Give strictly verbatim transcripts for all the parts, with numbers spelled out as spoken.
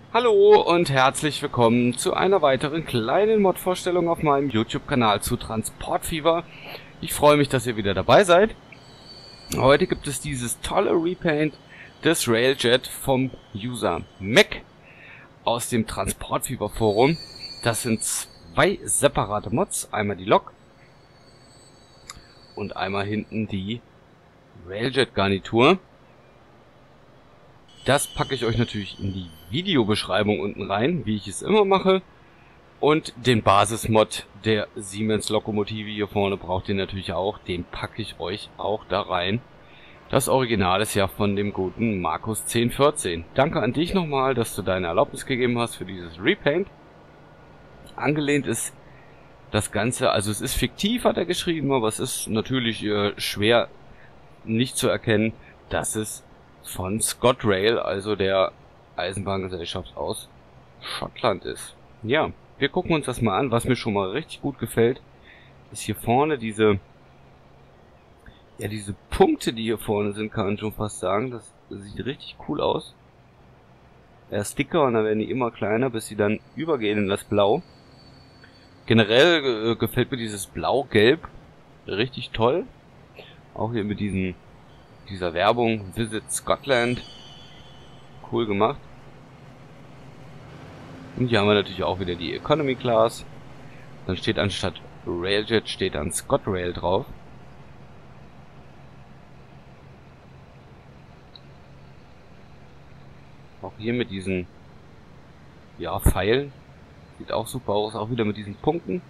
Hallo und herzlich willkommen zu einer weiteren kleinen Mod-Vorstellung auf meinem YouTube-Kanal zu Transport Fever. Ich freue mich, dass ihr wieder dabei seid. Heute gibt es dieses tolle Repaint des Railjet vom User Mac aus dem Transport Fever Forum. Das sind zwei separate Mods, einmal die Lok und einmal hinten die Railjet-Garnitur. Das packe ich euch natürlich in die Videobeschreibung unten rein, wie ich es immer mache. Und den Basismod der Siemens Lokomotive hier vorne braucht ihr natürlich auch. Den packe ich euch auch da rein. Das Original ist ja von dem guten Markus zehn vierzehn. Danke an dich nochmal, dass du deine Erlaubnis gegeben hast für dieses Repaint. Angelehnt ist das Ganze, also es ist fiktiv, hat er geschrieben, aber es ist natürlich äh, schwer nicht zu erkennen, dass es von ScotRail, also der Eisenbahngesellschaft aus Schottland ist. Ja, wir gucken uns das mal an. Was mir schon mal richtig gut gefällt, ist hier vorne diese, ja, diese Punkte, die hier vorne sind, kann man schon fast sagen. Das sieht richtig cool aus. Erst dicker und dann werden die immer kleiner, bis sie dann übergehen in das Blau. Generell äh, gefällt mir dieses Blau-Gelb richtig toll. Auch hier mit diesen dieser Werbung, Visit Scotland, cool gemacht. Und hier haben wir natürlich auch wieder die Economy Class. Dann steht anstatt Railjet steht dann ScotRail drauf. Auch hier mit diesen, ja, Pfeilen, sieht auch super aus, auch wieder mit diesen Punkten.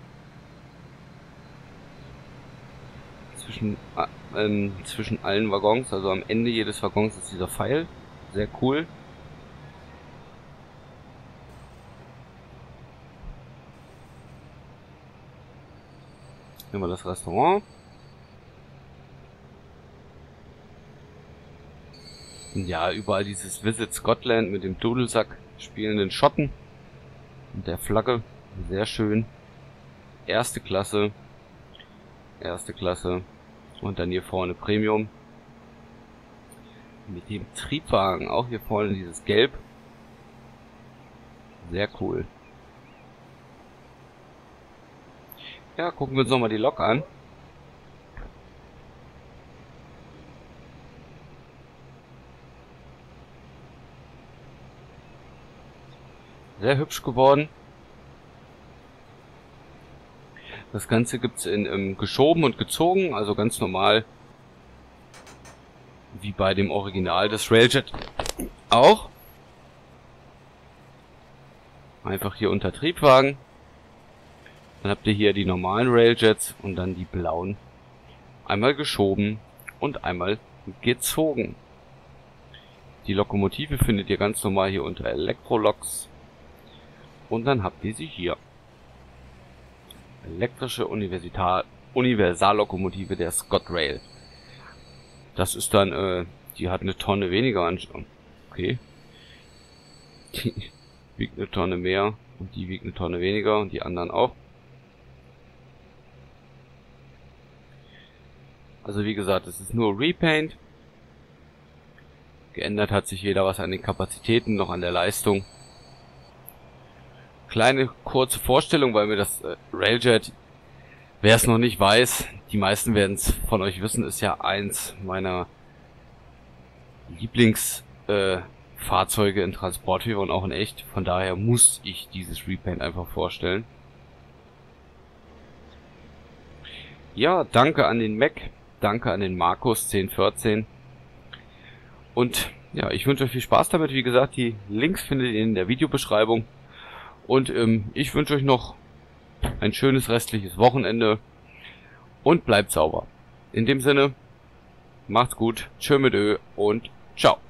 Zwischen, ähm, zwischen allen Waggons, also am Ende jedes Waggons ist dieser Pfeil. Sehr cool. Nehmen wir das Restaurant. Und ja, überall dieses Visit Scotland mit dem Dudelsack spielenden Schotten und der Flagge. Sehr schön. Erste Klasse. Erste Klasse. Und dann hier vorne Premium. Mit dem Triebwagen. Auch hier vorne dieses Gelb. Sehr cool. Ja, gucken wir uns nochmal die Lok an. Sehr hübsch geworden. Das Ganze gibt's in ähm, geschoben und gezogen, also ganz normal, wie bei dem Original des Railjet auch. Einfach hier unter Triebwagen. Dann habt ihr hier die normalen Railjets und dann die blauen. Einmal geschoben und einmal gezogen. Die Lokomotive findet ihr ganz normal hier unter Elektroloks. Und dann habt ihr sie hier. Elektrische Universitar Universallokomotive der ScotRail. Das ist dann, äh, die hat eine Tonne weniger an. Okay. Die wiegt eine Tonne mehr und die wiegt eine Tonne weniger und die anderen auch. Also wie gesagt, es ist nur Repaint. Geändert hat sich weder was an den Kapazitäten noch an der Leistung. Kleine kurze Vorstellung, weil mir das äh, Railjet, wer es noch nicht weiß, die meisten werden es von euch wissen, ist ja eins meiner Lieblingsfahrzeuge äh, Fahrzeuge in Transport Fever und auch in echt. Von daher muss ich dieses Repaint einfach vorstellen. Ja, danke an den Mac, danke an den Markus zehn vierzehn. Und ja, ich wünsche euch viel Spaß damit. Wie gesagt, die Links findet ihr in der Videobeschreibung. Und ähm, ich wünsche euch noch ein schönes restliches Wochenende und bleibt sauber. In dem Sinne, macht's gut, tschö mit Ö und ciao.